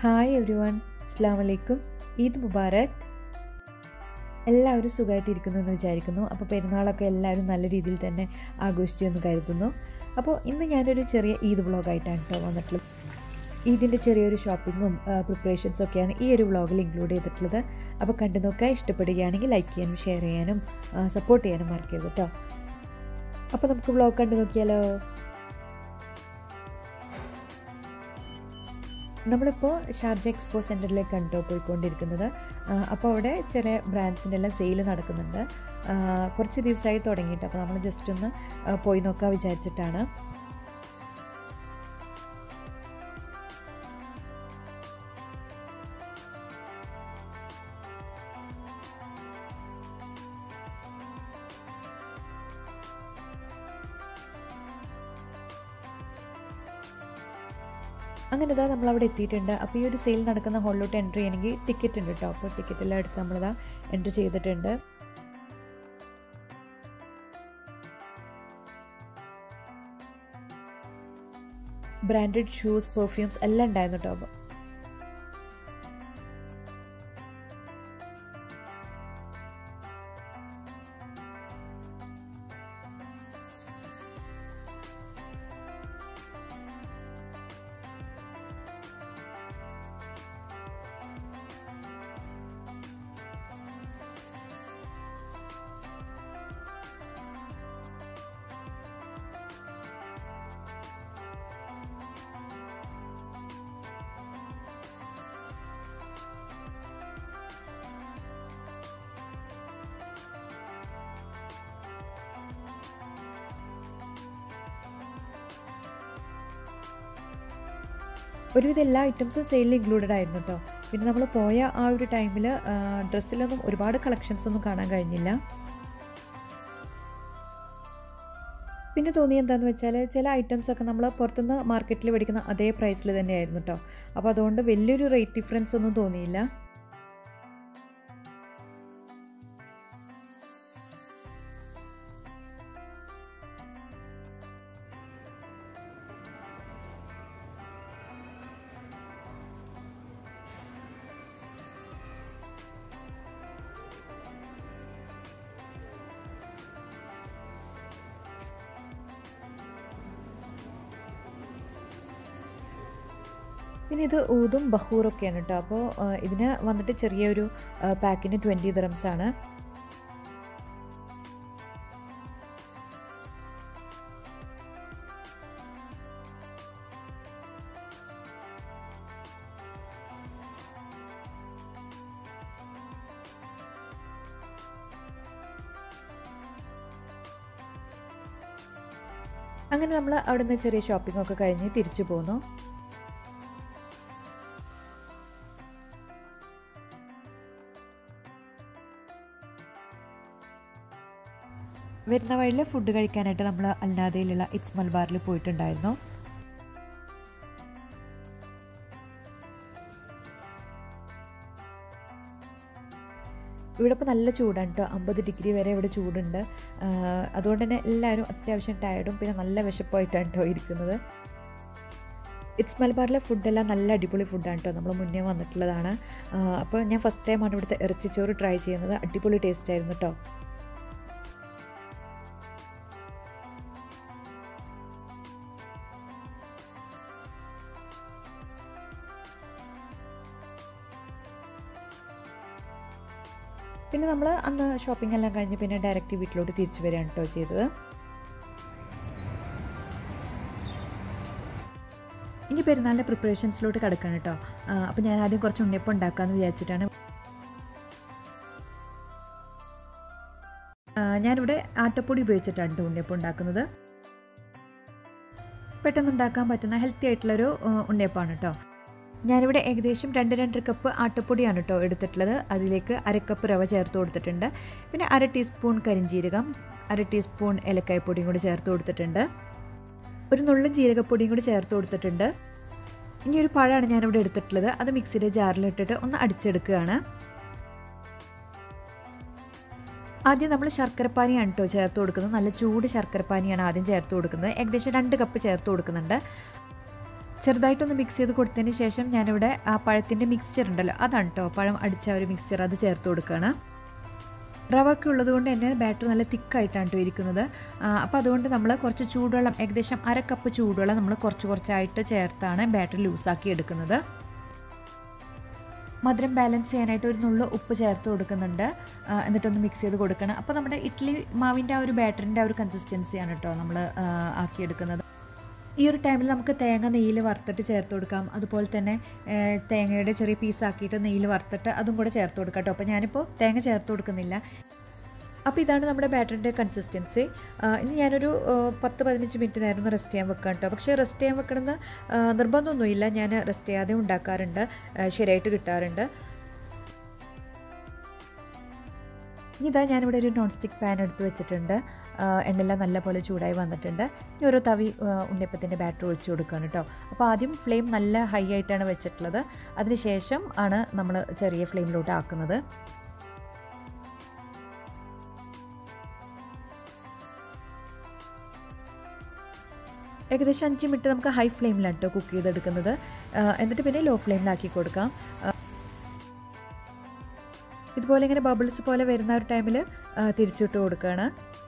Hi every one, അസ്സാം വലൈക്കും. ഈദ് മുബാറക്. എല്ലാവരും സുഖമായിട്ടിരിക്കുന്നു എന്ന് വിചാരിക്കുന്നു. അപ്പോൾ പെരുന്നാളൊക്കെ എല്ലാവരും നല്ല രീതിയിൽ തന്നെ ആഘോഷിച്ചു എന്ന് കരുതുന്നു. അപ്പോൾ ഇന്ന് ഞാനൊരു ചെറിയ ഈദ് വ്ളോഗായിട്ടാണ് കേട്ടോ വന്നിട്ടുള്ളത്. ഈദിൻ്റെ ചെറിയൊരു ഷോപ്പിങ്ങും പ്രിപ്പറേഷൻസും ഒക്കെയാണ് ഈ ഒരു വ്ളോഗിൽ ഇൻക്ലൂഡ് ചെയ്തിട്ടുള്ളത്. അപ്പോൾ കണ്ടു നോക്കുക, ഇഷ്ടപ്പെടുകയാണെങ്കിൽ ലൈക്ക് ചെയ്യാനും ഷെയർ ചെയ്യാനും സപ്പോർട്ട് ചെയ്യാനും മറക്കരുത് കേട്ടോ. അപ്പോൾ നമുക്ക് വ്ളോഗ് കണ്ടു നോക്കിയാലോ. നമ്മളിപ്പോൾ ഷാർജ എക്സ്പോ സെൻറ്ററിലേക്കാണ് കേട്ടോ പോയിക്കൊണ്ടിരിക്കുന്നത്. അപ്പോൾ അവിടെ ചില ബ്രാൻഡ്സിൻ്റെ എല്ലാം സെയിൽ നടക്കുന്നുണ്ട്. കുറച്ച് ദിവസമായി തുടങ്ങിയിട്ട്, അപ്പോൾ നമ്മൾ ജസ്റ്റ് ഒന്ന് പോയി നോക്കാൻ വിചാരിച്ചിട്ടാണ്. അങ്ങനെ ഇതാ നമ്മളവിടെ എത്തിയിട്ടുണ്ട്. അപ്പോൾ ഈ ഒരു സെയിൽ നടക്കുന്ന ഹോളിലോട്ട് എൻട്രി ചെയ്യണമെങ്കിൽ ടിക്കറ്റ് ഉണ്ട് കേട്ടോ. അപ്പോൾ ടിക്കറ്റെല്ലാം എടുത്ത് നമ്മളിതാ എൻട്രി ചെയ്തിട്ടുണ്ട്. ബ്രാൻഡഡ് ഷൂസ്, പെർഫ്യൂംസ് എല്ലാം ഉണ്ടായിരുന്നു കേട്ടോ. ഒരുവിധം എല്ലാ ഐറ്റംസും സെയിലിൽ ഇൻക്ലൂഡഡ് ആയിരുന്നു കേട്ടോ. പിന്നെ നമ്മൾ പോയ ആ ഒരു ടൈമിൽ ഡ്രസ്സിലൊന്നും ഒരുപാട് കളക്ഷൻസ് ഒന്നും കാണാൻ കഴിഞ്ഞില്ല. പിന്നെ തോന്നിയത് എന്താണെന്ന് വെച്ചാൽ ചില ഐറ്റംസൊക്കെ നമ്മൾ പുറത്തുനിന്ന് മാർക്കറ്റിൽ മേടിക്കുന്ന അതേ പ്രൈസിൽ തന്നെയായിരുന്നു കേട്ടോ. അപ്പോൾ അതുകൊണ്ട് വലിയൊരു റേറ്റ് ഡിഫറൻസ് ഒന്നും തോന്നിയില്ല. പിന്നെ ഇത് ഊതും ബഹൂറൊക്കെയാണ് കേട്ടോ. അപ്പോൾ ഇതിന് വന്നിട്ട് ചെറിയൊരു പാക്കിന് 20 ദിറംസ് ആണ്. അങ്ങനെ നമ്മൾ അവിടെ നിന്ന് ചെറിയ ഷോപ്പിംഗ് ഒക്കെ കഴിഞ്ഞ് തിരിച്ചു പോന്നു. വരുന്ന വഴിയിൽ ഫുഡ് കഴിക്കാനായിട്ട് നമ്മൾ അൽനാദയിലുള്ള ഇറ്റ്സ് മലബാറിൽ പോയിട്ടുണ്ടായിരുന്നു. ഇവിടെ ഇപ്പോൾ നല്ല ചൂടാണ് കേട്ടോ. 50 ഡിഗ്രി വരെ ഇവിടെ ചൂടുണ്ട്. അതുകൊണ്ട് തന്നെ എല്ലാവരും അത്യാവശ്യം ടയർഡും പിന്നെ നല്ല വിശപ്പായിട്ടാണ് കേട്ടോ ഇരിക്കുന്നത്. ഇറ്റ്സ് മലബാറിലെ ഫുഡെല്ലാം നല്ല അടിപൊളി ഫുഡാണ് കേട്ടോ. നമ്മൾ മുന്നേ വന്നിട്ടുള്ളതാണ്. അപ്പോൾ ഞാൻ ഫസ്റ്റ് ടൈമാണ് ഇവിടുത്തെ ഇറച്ചിച്ചോറ് ട്രൈ ചെയ്യുന്നത്. അടിപൊളി ടേസ്റ്റ് ആയിരുന്നു കേട്ടോ. പിന്നെ നമ്മൾ അന്ന് ഷോപ്പിംഗ് എല്ലാം കഴിഞ്ഞ് പിന്നെ ഡയറക്റ്റ് വീട്ടിലോട്ട് തിരിച്ചു വരികയാണ് കേട്ടോ ചെയ്തത്. ഇനി പെരുന്നാളിൻ്റെ പ്രിപ്പറേഷൻസിലോട്ട് കിടക്കണം കേട്ടോ. അപ്പോൾ ഞാൻ ആദ്യം കുറച്ച് ഉണ്ണിയപ്പം ഉണ്ടാക്കാമെന്ന് വിചാരിച്ചിട്ടാണ്. ഞാനിവിടെ ആട്ടപ്പൊടി ഉപയോഗിച്ചിട്ടാണ് കേട്ടോ ഉണ്ണിയപ്പം ഉണ്ടാക്കുന്നത്. പെട്ടെന്ന് ഉണ്ടാക്കാൻ പറ്റുന്ന ഹെൽത്തി ആയിട്ടുള്ളൊരു ഉണ്ണിയപ്പമാണ് കേട്ടോ. ഞാനിവിടെ ഏകദേശം 2 കപ്പ് ആട്ടപ്പൊടിയാണ് കേട്ടോ എടുത്തിട്ടുള്ളത്. അതിലേക്ക് 1/2 കപ്പ് റവ ചേർത്ത് കൊടുത്തിട്ടുണ്ട്. പിന്നെ 1/2 ടീസ്പൂൺ കരിഞ്ജീരകം, 1/2 ടീസ്പൂൺ ഏലക്കായ്പ്പൊടിയും കൂടി ചേർത്ത് കൊടുത്തിട്ടുണ്ട്. ഒരു നുള്ളു ജീരകപ്പൊടിയും കൂടി ചേർത്ത് കൊടുത്തിട്ടുണ്ട്. ഇനി ഒരു പഴമാണ് ഞാനിവിടെ എടുത്തിട്ടുള്ളത്. അത് മിക്സിയുടെ ജാറിലിട്ടിട്ട് ഒന്ന് അടിച്ചെടുക്കുകയാണ്. ആദ്യം നമ്മൾ ശർക്കരപ്പാനിയാണ് കേട്ടോ ചേർത്ത് കൊടുക്കുന്നത്. നല്ല ചൂട് ശർക്കരപ്പാനിയാണ് ആദ്യം ചേർത്ത് കൊടുക്കുന്നത്. ഏകദേശം 2 കപ്പ് ചേർത്ത് കൊടുക്കുന്നുണ്ട്. ചെറുതായിട്ടൊന്ന് മിക്സ് ചെയ്ത് കൊടുത്തതിന് ശേഷം ഞാനിവിടെ ആ പഴത്തിൻ്റെ മിക്സ്ചർ ഉണ്ടല്ലോ, അതാണ് കേട്ടോ, പഴം അടിച്ച ഒരു മിക്സ്ചർ, അത് ചേർത്ത് കൊടുക്കുകയാണ്. റവ ഒക്കെ ഉള്ളത് കൊണ്ട് തന്നെ ബാറ്റർ നല്ല തിക്കായിട്ടാണ് കേട്ടോ ഇരിക്കുന്നത്. അപ്പോൾ അതുകൊണ്ട് നമ്മൾ കുറച്ച് ചൂടുവെള്ളം, ഏകദേശം 1/2 കപ്പ് ചൂടുവെള്ളം നമ്മൾ കുറച്ചായിട്ട് ചേർത്താണ് ബാറ്റർ ലൂസാക്കി എടുക്കുന്നത്. മധുരം ബാലൻസ് ചെയ്യാനായിട്ട് ഒരു നുള്ളു ഉപ്പ് ചേർത്ത് കൊടുക്കുന്നുണ്ട്. എന്നിട്ടൊന്ന് മിക്സ് ചെയ്ത് കൊടുക്കണം. അപ്പോൾ നമ്മുടെ ഇഡ്ഡലി മാവിൻ്റെ ആ ഒരു ബാറ്ററിൻ്റെ ആ ഒരു കൺസിസ്റ്റൻസിയാണ് കേട്ടോ നമ്മൾ ആക്കിയെടുക്കുന്നത്. ഈ ഒരു ടൈമിൽ നമുക്ക് തേങ്ങ നെയ്യിൽ വറുത്തിട്ട് ചേർത്ത് കൊടുക്കാം. അതുപോലെ തന്നെ തേങ്ങയുടെ ചെറിയ പീസാക്കിയിട്ട് നെയ്യിൽ വറുത്തിട്ട് അതും കൂടെ ചേർത്ത് കൊടുക്കാം കേട്ടോ. അപ്പോൾ ഞാനിപ്പോൾ തേങ്ങ ചേർത്ത് കൊടുക്കുന്നില്ല. അപ്പോൾ ഇതാണ് നമ്മുടെ ബാറ്ററിൻ്റെ കൺസിസ്റ്റൻസി. ഇനി ഞാനൊരു 10-15 മിനിറ്റ് നേരം ഒന്ന് റെസ്റ്റ് ചെയ്യാൻ വെക്കാം കേട്ടോ. പക്ഷേ റെസ്റ്റ് ചെയ്യാൻ വെക്കണമെന്ന് നിർബന്ധമൊന്നുമില്ല. ഞാൻ റെസ്റ്റ് ചെയ്യാതെ ഉണ്ടാക്കാറുണ്ട്, ശരിയായിട്ട് കിട്ടാറുണ്ട്. ഇതാ ഞാനിവിടെ ഒരു നോൺ സ്റ്റിക്ക് പാൻ എടുത്ത് വെച്ചിട്ടുണ്ട്. എണ്ണയെല്ലാം നല്ലപോലെ ചൂടായി വന്നിട്ടുണ്ട്. ഇനി ഓരോ തവി ഉണ്ണിയപ്പത്തിൻ്റെ ബാറ്റർ ഒഴിച്ചു കൊടുക്കുകയാണ് കേട്ടോ. അപ്പോൾ ആദ്യം ഫ്ലെയിം നല്ല ഹൈ ആയിട്ടാണ് വെച്ചിട്ടുള്ളത്. അതിനുശേഷം ആണ് നമ്മൾ ചെറിയ ഫ്ലെയിമിലോട്ട് ആക്കുന്നത്. ഏകദേശം 5 മിനിറ്റ് നമുക്ക് ഹൈ ഫ്ലെയിമിലാണ് കേട്ടോ കുക്ക് ചെയ്തെടുക്കുന്നത്. എന്നിട്ട് പിന്നെ ലോ ഫ്ലെയിമിലാക്കി കൊടുക്കാം. ഇതുപോലെ ഇങ്ങനെ ബബിൾസ് പോലെ വരുന്ന ഒരു ടൈമിൽ തിരിച്ചിട്ട് കൊടുക്കുകയാണ്.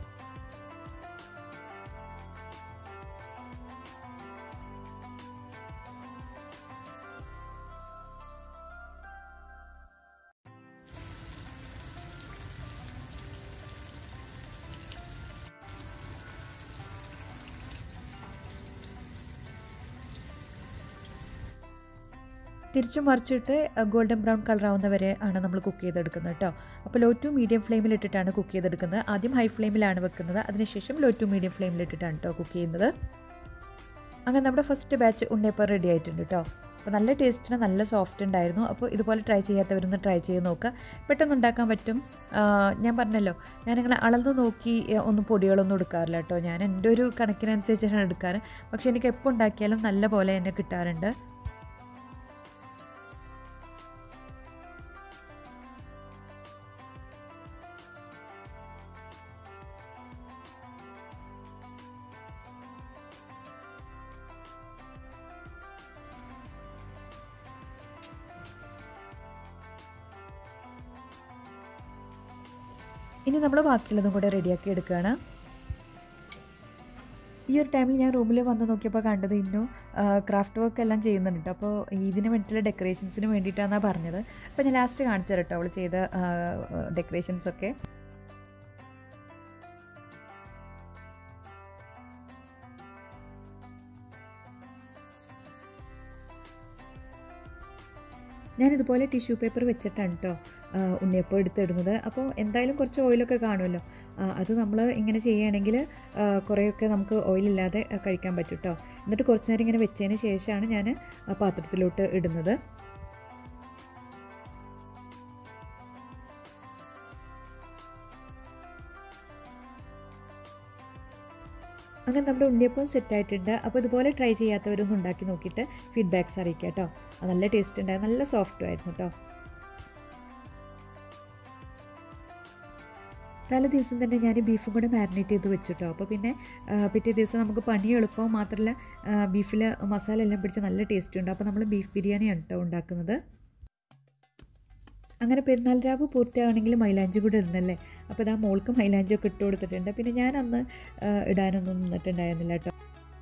തിരിച്ചും മറിച്ചിട്ട് ഗോൾഡൻ ബ്രൗൺ കളർ ആവുന്ന വരെ ആണ് നമ്മൾ കുക്ക് ചെയ്തെടുക്കുന്നത് കേട്ടോ. അപ്പോൾ ലോ ടു മീഡിയം ഫ്ലെയിമിലിട്ടിട്ടാണ് കുക്ക് ചെയ്തെടുക്കുന്നത്. ആദ്യം ഹൈ ഫ്ലെയിമിലാണ് വെക്കുന്നത്, അതിനുശേഷം ലോ ടു മീഡിയം ഫ്ലെയിമിലിട്ടിട്ടാണ് കേട്ടോ കുക്ക് ചെയ്യുന്നത്. അങ്ങനെ നമ്മുടെ ഫസ്റ്റ് ബാച്ച് ഉണ്ണിയപ്പം റെഡി ആയിട്ടുണ്ട് കേട്ടോ. അപ്പോൾ നല്ല ടേസ്റ്റിന് നല്ല സോഫ്റ്റ് ഉണ്ടായിരുന്നു. അപ്പോൾ ഇതുപോലെ ട്രൈ ചെയ്യാത്തവരൊന്ന് ട്രൈ ചെയ്ത് നോക്കുക. പെട്ടെന്ന് ഉണ്ടാക്കാൻ പറ്റും. ഞാൻ പറഞ്ഞല്ലോ, ഞാനിങ്ങനെ അളന്ന് നോക്കി ഒന്നും പൊടികളൊന്നും എടുക്കാറില്ല കേട്ടോ. ഞാൻ എൻ്റെ ഒരു കണക്കിനനുസരിച്ചാണ് എടുക്കാറ്. പക്ഷേ എനിക്ക് എപ്പോൾ ഉണ്ടാക്കിയാലും നല്ല പോലെ തന്നെ കിട്ടാറുണ്ട്. ഇനി നമ്മൾ ബാക്കിയുള്ളതും കൂടെ റെഡിയാക്കി എടുക്കുകയാണ്. ഈ ഒരു ടൈമിൽ ഞാൻ റൂമിൽ വന്ന് നോക്കിയപ്പോൾ കണ്ടത് ഇന്നും ക്രാഫ്റ്റ് വർക്ക് എല്ലാം ചെയ്യുന്നുണ്ട്. അപ്പോൾ ഇതിന് വേണ്ടിയിട്ടുള്ള ഡെക്കറേഷൻസിന് വേണ്ടിയിട്ടാണെന്നാണ് പറഞ്ഞത്. അപ്പോൾ ഞാൻ ലാസ്റ്റ് കാണിച്ചു തരാം കേട്ടോ അവൾ ചെയ്ത ഡെക്കറേഷൻസൊക്കെ. ഞാനിതുപോലെ ടിഷ്യൂ പേപ്പർ വെച്ചിട്ടാണ് കേട്ടോ ഉണ്ണിയപ്പം എടുത്തിടുന്നത്. അപ്പോൾ എന്തായാലും കുറച്ച് ഓയിലൊക്കെ കാണുമല്ലോ. അത് നമ്മൾ ഇങ്ങനെ ചെയ്യുകയാണെങ്കിൽ കുറേയൊക്കെ നമുക്ക് ഓയിലില്ലാതെ കഴിക്കാൻ പറ്റും കേട്ടോ. എന്നിട്ട് കുറച്ച് നേരം ഇങ്ങനെ വെച്ചതിന് ശേഷമാണ് ഞാൻ പാത്രത്തിലോട്ട് ഇടുന്നത്. അങ്ങനെ നമ്മുടെ ഉണ്ണിയപ്പം സെറ്റായിട്ടുണ്ട്. അപ്പോൾ ഇതുപോലെ ട്രൈ ചെയ്യാത്തവരൊന്നും ഉണ്ടാക്കി നോക്കിയിട്ട് ഫീഡ്ബാക്ക്സ് അറിയിക്കുക കേട്ടോ. നല്ല ടേസ്റ്റ് ഉണ്ടായിരുന്നു, നല്ല സോഫ്റ്റും ആയിരുന്നു കേട്ടോ. തലേ ദിവസം തന്നെ ഞാൻ ബീഫും കൂടെ മാരിനേറ്റ് ചെയ്ത് വെച്ചിട്ടോ. അപ്പോൾ പിന്നെ പിറ്റേ ദിവസം നമുക്ക് പണി എളുപ്പവും മാത്രമല്ല ബീഫിൽ മസാല എല്ലാം പിടിച്ച് നല്ല ടേസ്റ്റ് ഉണ്ട്. അപ്പോൾ നമ്മൾ ബീഫ് ബിരിയാണിയാണ് കേട്ടോ ഉണ്ടാക്കുന്നത്. അങ്ങനെ പെരുന്നാൾ രാവ് പൂർത്തിയാണെങ്കിൽ മൈലാഞ്ചി കൂടെ ഇടണല്ലേ. അപ്പോൾ ഇതാ മോൾക്ക് മൈലാഞ്ചിയൊക്കെ ഇട്ട് കൊടുത്തിട്ടുണ്ട്. പിന്നെ ഞാൻ അന്ന് ഇടാനൊന്നും നിന്നിട്ടുണ്ടായിരുന്നില്ല കേട്ടോ.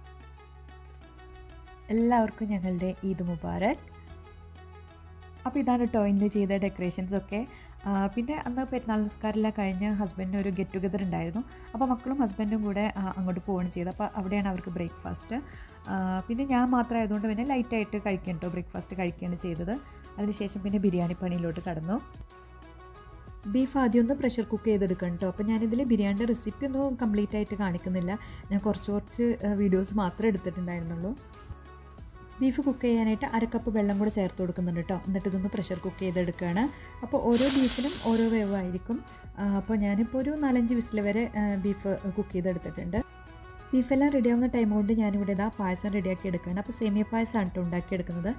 എല്ലാവർക്കും ഞങ്ങളുടെ ഈദ് മുബാറക്. അപ്പോൾ ഇതാണ് കേട്ടോ ഇന്ന് ചെയ്ത ഡെക്കറേഷൻസൊക്കെ. പിന്നെ അന്ന് പെരുന്നാൾ നിസ്കാരമെല്ലാം കഴിഞ്ഞ് ഹസ്ബൻഡിന് ഒരു ഗെറ്റ് ടുഗദർ ഉണ്ടായിരുന്നു. അപ്പോൾ മക്കളും ഹസ്ബൻഡും കൂടെ അങ്ങോട്ട് പോവുകയാണ് ചെയ്തത്. അപ്പോൾ അവിടെയാണ് അവർക്ക് ബ്രേക്ക്ഫാസ്റ്റ്. പിന്നെ ഞാൻ മാത്രമായതുകൊണ്ട് പിന്നെ ലൈറ്റായിട്ട് കഴിക്കണം കേട്ടോ, ബ്രേക്ക്ഫാസ്റ്റ് കഴിക്കുകയാണ് ചെയ്തത്. അതിനുശേഷം പിന്നെ ബിരിയാണി പണിയിലോട്ട് കടന്നു. ബീഫ് ആദ്യം ഒന്ന് പ്രഷർ കുക്ക് ചെയ്തെടുക്കണം കേട്ടോ. അപ്പോൾ ഞാനിതിൽ ബിരിയാണിയുടെ റെസിപ്പി ഒന്നും കംപ്ലീറ്റ് ആയിട്ട് കാണിക്കുന്നില്ല. ഞാൻ കുറച്ച് വീഡിയോസ് മാത്രമേ എടുത്തിട്ടുണ്ടായിരുന്നുള്ളൂ. ബീഫ് കുക്ക് ചെയ്യാനായിട്ട് 1/2 കപ്പ് വെള്ളം കൂടെ ചേർത്ത് കൊടുക്കുന്നുണ്ട് കേട്ടോ. എന്നിട്ട് ഇതൊന്ന് പ്രഷർ കുക്ക് ചെയ്തെടുക്കുകയാണ്. അപ്പോൾ ഓരോ ബീഫിനും ഓരോ വേവായിരിക്കും. അപ്പോൾ ഞാനിപ്പോൾ ഒരു 4-5 വിസിൽ വരെ ബീഫ് കുക്ക് ചെയ്തെടുത്തിട്ടുണ്ട്. ബീഫെല്ലാം റെഡിയാവുന്ന ടൈം കൊണ്ട് ഞാനിവിടെ ഇതാ പായസം റെഡിയാക്കി എടുക്കുകയാണ്. അപ്പോൾ സേമിയ പായസമാണ് കേട്ടോ ഉണ്ടാക്കിയെടുക്കുന്നത്.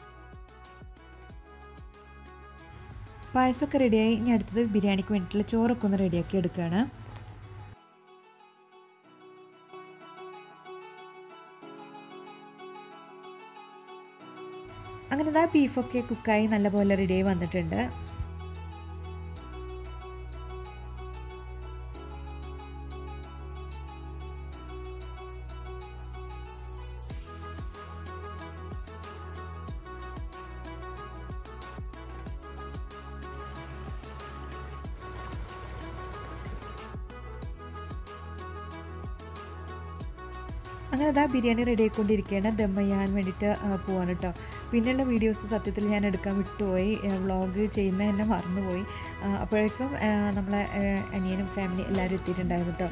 പായസമൊക്കെ റെഡിയായി. ഇനി അടുത്തത് ബിരിയാണിക്ക് വേണ്ടിയിട്ടുള്ള ചോറൊക്കെ ഒന്ന് റെഡിയാക്കി എടുക്കുകയാണ്. അങ്ങനെ ആ ബീഫൊക്കെ കുക്കായി നല്ലപോലെ റെഡിയായി വന്നിട്ടുണ്ട്. അങ്ങനെ അതാ ബിരിയാണി റെഡി ആയിക്കൊണ്ടിരിക്കുകയാണ്. ദം ചെയ്യാൻ വേണ്ടിയിട്ട് പോവാണ് കേട്ടോ. പിന്നെയുള്ള വീഡിയോസ് സത്യത്തിൽ ഞാൻ എടുക്കാൻ വിട്ടുപോയി, വ്ളോഗ് ചെയ്യുന്ന തന്നെ മറന്നുപോയി. അപ്പോഴേക്കും നമ്മളെ അനിയനും ഫാമിലി എല്ലാവരും എത്തിയിട്ടുണ്ടായിരുന്നു കേട്ടോ.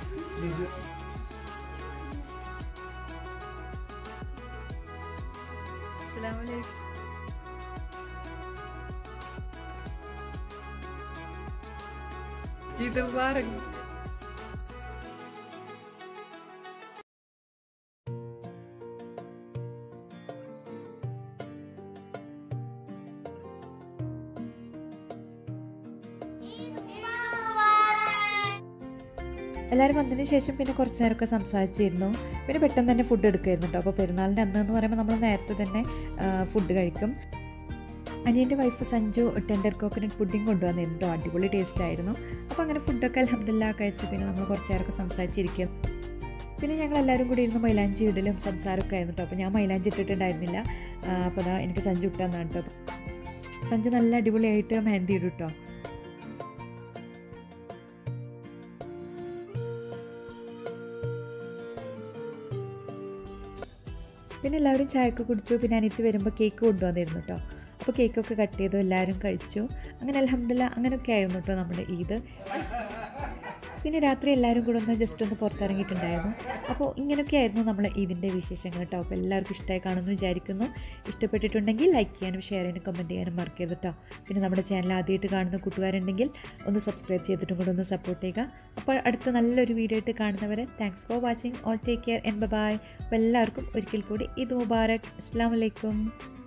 ഇത് പറഞ്ഞു എല്ലാവരും വന്നതിന് ശേഷം പിന്നെ കുറച്ച് നേരമൊക്കെ സംസാരിച്ചിരുന്നു. പിന്നെ പെട്ടെന്ന് തന്നെ ഫുഡ് എടുക്കുമായിരുന്നു കേട്ടോ. അപ്പോൾ പെരുന്നാളിൻ്റെ അന്ന് പറയുമ്പോൾ നമ്മൾ നേരത്തെ തന്നെ ഫുഡ് കഴിക്കും. അനിയൻ്റെ wife Sanju tender coconut pudding കൊണ്ടുവന്നിരുന്നു കേട്ടോ. അടിപൊളി ടേസ്റ്റ് ആയിരുന്നു. അപ്പോൾ അങ്ങനെ ഫുഡൊക്കെ അൽഹംദുലില്ലാ കഴിച്ചു. പിന്നെ നമ്മൾ കുറച്ച് നേരമൊക്കെ സംസാരിച്ചിരിക്കും. പിന്നെ ഞങ്ങളെല്ലാവരും കൂടി ഇരുന്ന് മൈലാഞ്ചി ഇടലും സംസാരമൊക്കെ ആയിരുന്നു കേട്ടോ. അപ്പോൾ ഞാൻ മൈലാഞ്ചി ഇട്ടിട്ടുണ്ടായിരുന്നില്ല. അപ്പോൾ അതാ എനിക്ക് സഞ്ജു ഇട്ടെന്നാണ് കേട്ടോ. സഞ്ജു നല്ല അടിപൊളിയായിട്ട് മെഹന്തി ഇടും കേട്ടോ. പിന്നെ എല്ലാവരും ചായയൊക്കെ കുടിച്ചു. പിന്നെ അനിയത്തി വരുമ്പോൾ കേക്ക് കൊണ്ടുവന്നിരുന്നു കേട്ടോ. അപ്പോൾ കേക്കൊക്കെ കട്ട് ചെയ്തു, എല്ലാവരും കഴിച്ചു. അങ്ങനെ അൽഹംദുലില്ലാ അങ്ങനെയൊക്കെ ആയിരുന്നു കേട്ടോ നമ്മുടെ ഈദ്. പിന്നെ രാത്രി എല്ലാവരും കൂടെ ഒന്ന് ജസ്റ്റ് ഒന്ന് പുറത്തിറങ്ങിയിട്ടുണ്ടായിരുന്നു. അപ്പോൾ ഇങ്ങനെയൊക്കെയായിരുന്നു നമ്മൾ ഈദിൻ്റെ വിശേഷങ്ങൾ കേട്ടോ. അപ്പോൾ എല്ലാവർക്കും ഇഷ്ടമായി കാണുമെന്ന് വിചാരിക്കുന്നു. ഇഷ്ടപ്പെട്ടിട്ടുണ്ടെങ്കിൽ ലൈക്ക് ചെയ്യാനും ഷെയർ ചെയ്യാനും കമൻറ്റ് ചെയ്യാനും മറക്കരുത് കേട്ടോ. പിന്നെ നമ്മുടെ ചാനൽ ആദ്യമായിട്ട് കാണുന്ന കൂട്ടുകാരുണ്ടെങ്കിൽ ഒന്ന് സബ്സ്ക്രൈബ് ചെയ്തിട്ടും കൂടെ ഒന്ന് സപ്പോർട്ട് ചെയ്യുക. അപ്പോൾ അടുത്ത നല്ലൊരു വീഡിയോ ആയിട്ട് കാണുന്നവരെ thanks for watching. All take care and bye. അപ്പോൾ എല്ലാവർക്കും ഒരിക്കൽ കൂടി ഈദ് മുബാറക്. അസ്സലാമു അലൈക്കും.